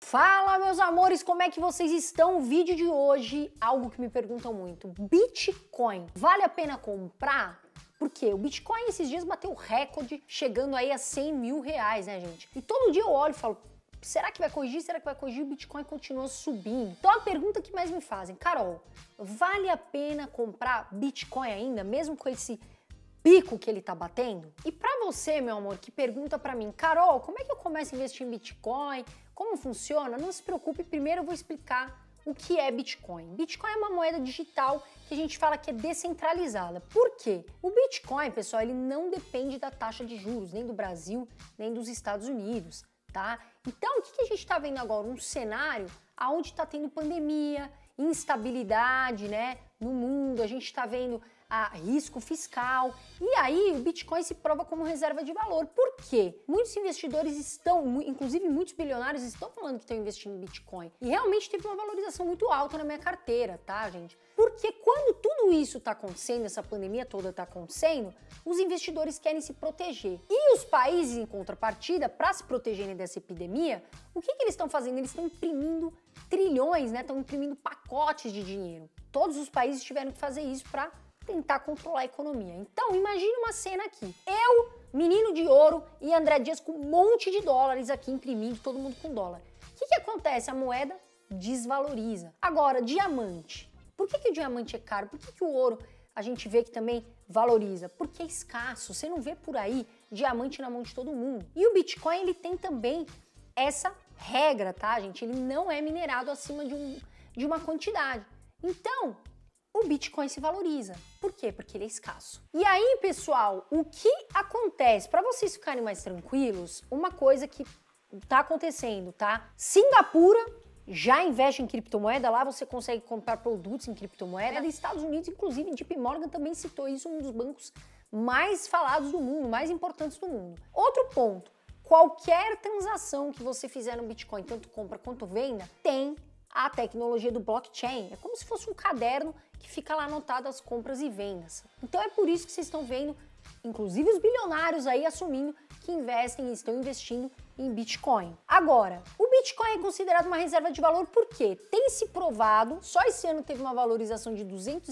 Fala, meus amores, como é que vocês estão? O vídeo de hoje, algo que me perguntam muito. Bitcoin, vale a pena comprar? Por quê? O Bitcoin esses dias bateu recorde, chegando aí a 100 mil reais, né, gente? E todo dia eu olho e falo, será que vai corrigir? Será que vai corrigir? O Bitcoin continua subindo. Então a pergunta que mais me fazem, Carol, vale a pena comprar Bitcoin ainda, mesmo com esse pico que ele tá batendo? E pra você, meu amor, que pergunta pra mim, Carol, como é que eu começo a investir em Bitcoin? Como funciona? Não se preocupe, primeiro eu vou explicar o que é Bitcoin. Bitcoin é uma moeda digital que a gente fala que é descentralizada. Por quê? O Bitcoin, pessoal, ele não depende da taxa de juros, nem do Brasil, nem dos Estados Unidos, tá? Então, o que a gente está vendo agora? Um cenário onde está tendo pandemia, instabilidade, né, no mundo, a gente está vendo risco fiscal, e aí o Bitcoin se prova como reserva de valor. Por quê? Muitos investidores estão, inclusive muitos bilionários estão falando que estão investindo em Bitcoin, e realmente teve uma valorização muito alta na minha carteira, tá, gente? Porque quando tudo isso está acontecendo, essa pandemia toda está acontecendo, os investidores querem se proteger. E os países, em contrapartida, para se protegerem dessa epidemia, o que eles estão fazendo? Eles estão imprimindo trilhões, né? Estão imprimindo pacotes de dinheiro. Todos os países tiveram que fazer isso para tentar controlar a economia. Então, imagine uma cena aqui. Eu, menino de ouro, e André Dias com um monte de dólares aqui imprimindo, todo mundo com dólar. O que acontece? A moeda desvaloriza. Agora, diamante. Por que o diamante é caro? Por que o ouro a gente vê que também valoriza? Porque é escasso. Você não vê por aí diamante na mão de todo mundo. E o Bitcoin, ele tem também essa regra, tá, gente? Ele não é minerado acima de uma quantidade. Então, o Bitcoin se valoriza. Por quê? Porque ele é escasso. E aí, pessoal, o que acontece? Para vocês ficarem mais tranquilos, uma coisa que tá acontecendo, tá? Singapura já investe em criptomoeda, lá você consegue comprar produtos em criptomoeda. Nos Estados Unidos, inclusive, JP Morgan também citou isso, um dos bancos mais falados do mundo, mais importantes do mundo. Outro ponto, qualquer transação que você fizer no Bitcoin, tanto compra quanto venda, tem a tecnologia do blockchain. É como se fosse um caderno que fica lá anotado as compras e vendas. Então é por isso que vocês estão vendo, inclusive os bilionários aí assumindo que investem e estão investindo em Bitcoin. Agora, o Bitcoin é considerado uma reserva de valor porque tem se provado, só esse ano teve uma valorização de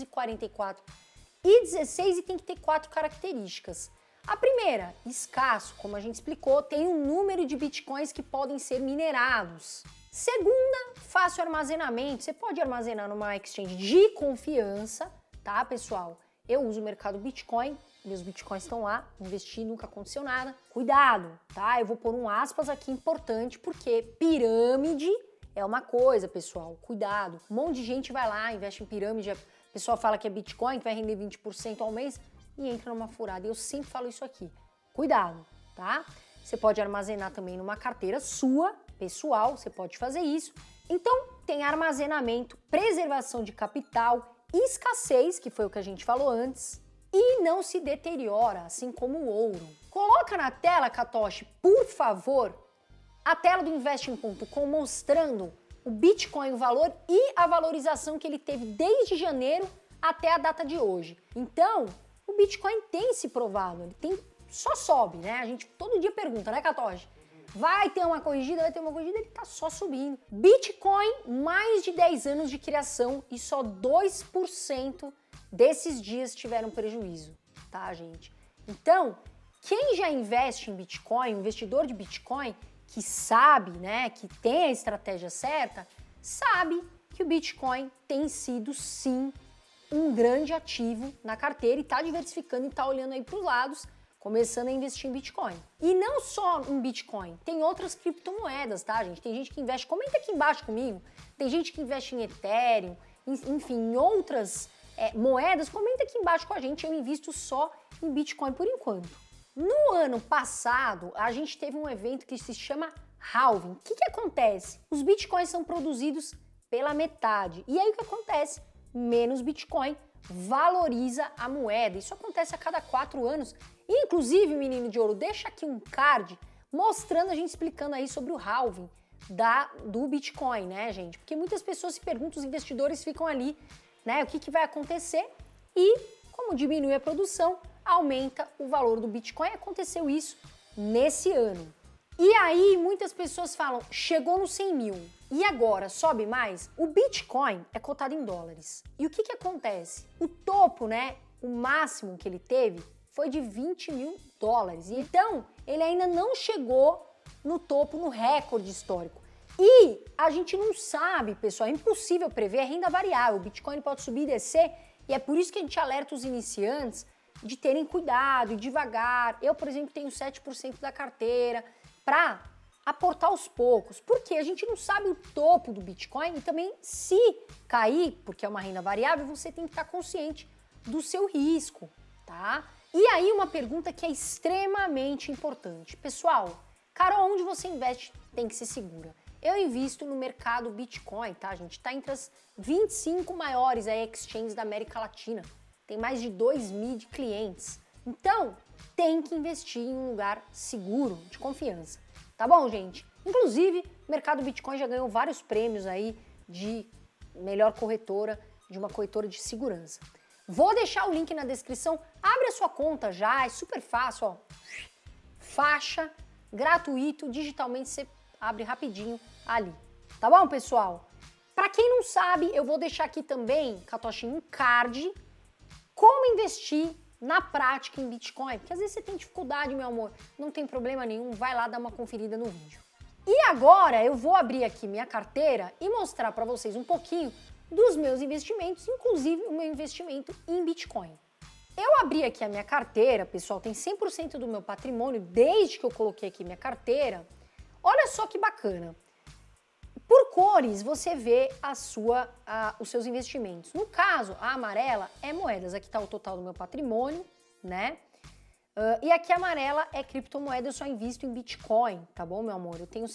244,16 e tem que ter 4 características. A primeira, escasso, como a gente explicou, tem um número de Bitcoins que podem ser minerados. Segunda, fácil armazenamento. Você pode armazenar numa exchange de confiança, tá, pessoal? Eu uso o mercado Bitcoin, meus Bitcoins estão lá, investi, nunca aconteceu nada. Cuidado, tá? Eu vou pôr um aspas aqui importante, porque pirâmide é uma coisa, pessoal. Cuidado. Um monte de gente vai lá, investe em pirâmide, a pessoa fala que é Bitcoin, que vai render 20% ao mês e entra numa furada. Eu sempre falo isso aqui. Cuidado, tá? Você pode armazenar também numa carteira sua, pessoal, você pode fazer isso. Então, tem armazenamento, preservação de capital, escassez, que foi o que a gente falou antes, e não se deteriora, assim como o ouro. Coloca na tela, Katoshi, por favor, a tela do Investing.com mostrando o Bitcoin, o valor e a valorização que ele teve desde janeiro até a data de hoje. Então, o Bitcoin tem se provado, ele só sobe, né? A gente todo dia pergunta, né, Katoshi? Vai ter uma corrigida, vai ter uma corrigida, ele tá só subindo. Bitcoin, mais de 10 anos de criação e só 2% desses dias tiveram prejuízo, tá, gente? Então, quem já investe em Bitcoin, investidor de Bitcoin, que sabe, né, que tem a estratégia certa, sabe que o Bitcoin tem sido, sim, um grande ativo na carteira e tá diversificando e tá olhando aí para os lados, começando a investir em Bitcoin. E não só em Bitcoin, tem outras criptomoedas, tá, gente? Tem gente que investe, comenta aqui embaixo comigo, tem gente que investe em Ethereum, enfim, em outras moedas, comenta aqui embaixo com a gente, eu invisto só em Bitcoin por enquanto. No ano passado, a gente teve um evento que se chama Halving. O que acontece? Os Bitcoins são produzidos pela metade. E aí o que acontece? Menos Bitcoin valoriza a moeda. Isso acontece a cada 4 anos. Inclusive, menino de ouro, deixa aqui um card mostrando, a gente explicando aí sobre o halving do Bitcoin, né, gente? Porque muitas pessoas se perguntam, os investidores ficam ali, né, o que vai acontecer e, como diminui a produção, aumenta o valor do Bitcoin. Aconteceu isso nesse ano. E aí muitas pessoas falam, chegou nos 100 mil, e agora, sobe mais? O Bitcoin é cotado em dólares. E o que acontece? O topo, né, o máximo que ele teve foi de 20 mil dólares. Então, ele ainda não chegou no topo, no recorde histórico. E a gente não sabe, pessoal, é impossível prever a renda variável. O Bitcoin pode subir e descer, e é por isso que a gente alerta os iniciantes de terem cuidado, devagar. Eu, por exemplo, tenho 7% da carteira para aportar aos poucos, porque a gente não sabe o topo do Bitcoin e também se cair, porque é uma renda variável, você tem que estar consciente do seu risco, tá? E aí uma pergunta que é extremamente importante. Pessoal, Carol, onde você investe tem que ser segura. Eu invisto no mercado Bitcoin, tá, gente? Tá entre as 25 maiores exchanges da América Latina. Tem mais de 2.000 de clientes. Então, tem que investir em um lugar seguro, de confiança. Tá bom, gente? Inclusive, o mercado Bitcoin já ganhou vários prêmios aí de melhor corretora, de uma corretora de segurança. Vou deixar o link na descrição. Abre a sua conta já, é super fácil, ó. Faixa, gratuito, digitalmente você abre rapidinho ali. Tá bom, pessoal? Para quem não sabe, eu vou deixar aqui também, Katoshi, um card, como investir na prática em Bitcoin, porque às vezes você tem dificuldade, meu amor, não tem problema nenhum, vai lá dar uma conferida no vídeo. E agora eu vou abrir aqui minha carteira e mostrar para vocês um pouquinho dos meus investimentos, inclusive o meu investimento em Bitcoin. Eu abri aqui a minha carteira, pessoal, tem 100% do meu patrimônio desde que eu coloquei aqui minha carteira. Olha só que bacana. Por cores, você vê os seus investimentos. No caso, a amarela é moedas. Aqui está o total do meu patrimônio, né? E aqui a amarela é criptomoeda, eu só invisto em Bitcoin, tá bom, meu amor? Eu tenho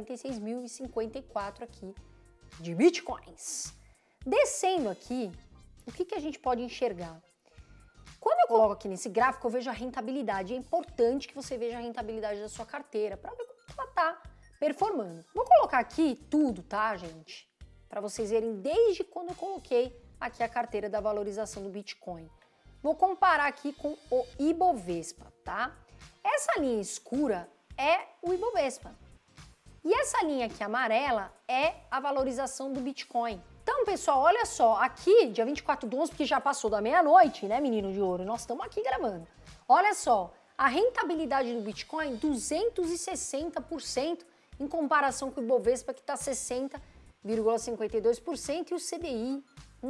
146.054 aqui de Bitcoins. Descendo aqui, o que a gente pode enxergar? Quando eu coloco aqui nesse gráfico, eu vejo a rentabilidade. É importante que você veja a rentabilidade da sua carteira para ver como ela tá performando. Vou colocar aqui tudo, tá, gente? Para vocês verem desde quando eu coloquei aqui a carteira da valorização do Bitcoin. Vou comparar aqui com o Ibovespa, tá? Essa linha escura é o Ibovespa. E essa linha aqui amarela é a valorização do Bitcoin. Então, pessoal, olha só, aqui, dia 24/11, porque já passou da meia-noite, né, menino de ouro? Nós estamos aqui gravando. Olha só, a rentabilidade do Bitcoin, 260%, em comparação com o Ibovespa, que está 60,52%, e o CDI,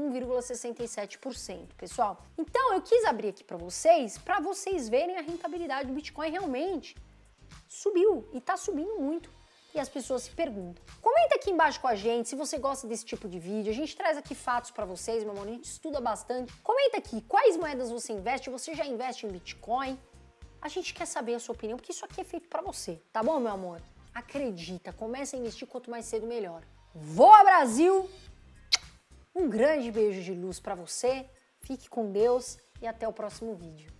1,67%, pessoal. Então, eu quis abrir aqui para vocês verem a rentabilidade do Bitcoin realmente subiu, e está subindo muito. E as pessoas se perguntam. Comenta aqui embaixo com a gente se você gosta desse tipo de vídeo. A gente traz aqui fatos para vocês, meu amor, a gente estuda bastante. Comenta aqui quais moedas você investe, você já investe em Bitcoin? A gente quer saber a sua opinião, porque isso aqui é feito para você, tá bom, meu amor? Acredita, comece a investir quanto mais cedo melhor. Voa Brasil! Um grande beijo de luz para você, fique com Deus e até o próximo vídeo.